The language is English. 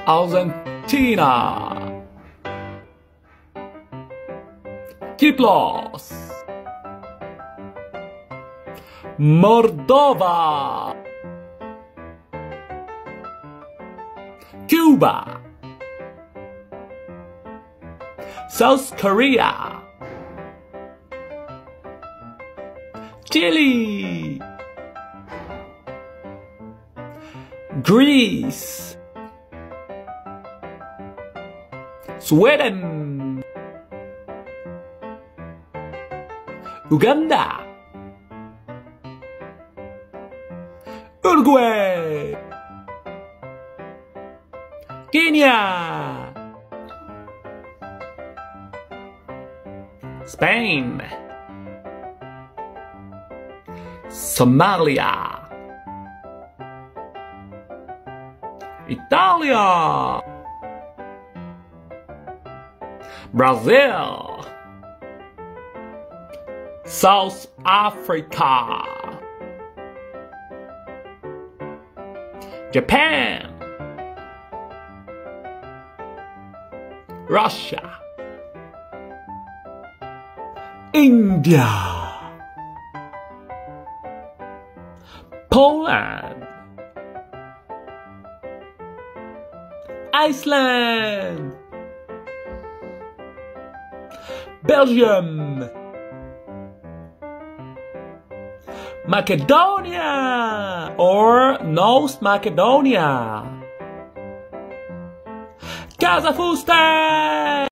Argentina, Cyprus, Moldova, Cuba, South Korea, Chile, Greece, Sweden, Uganda, Uruguay, Kenya, Spain, Somalia, Italia, Brazil, South Africa, Japan, Russia, India, Poland, Iceland, Belgium, Macedonia or North Macedonia, Kazakhstan.